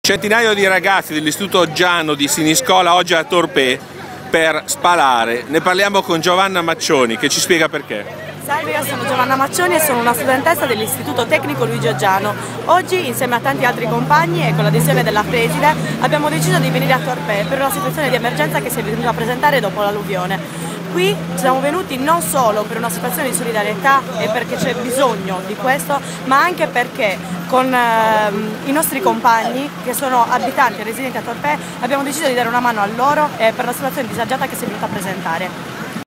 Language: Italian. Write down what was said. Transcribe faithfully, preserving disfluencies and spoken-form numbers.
Centinaio di ragazzi dell'Istituto Giano di Siniscola oggi a Torpè per spalare. Ne parliamo con Giovanna Maccioni che ci spiega perché. Salve, io sono Giovanna Maccioni e sono una studentessa dell'Istituto Tecnico Luigi Giano. Oggi, insieme a tanti altri compagni e con l'adesione della preside, abbiamo deciso di venire a Torpè per una situazione di emergenza che si è venuta a presentare dopo l'alluvione. Qui siamo venuti non solo per una situazione di solidarietà e perché c'è bisogno di questo, ma anche perché con ehm, i nostri compagni che sono abitanti e residenti a Torpè abbiamo deciso di dare una mano a loro e per la situazione disagiata che si è venuta a presentare.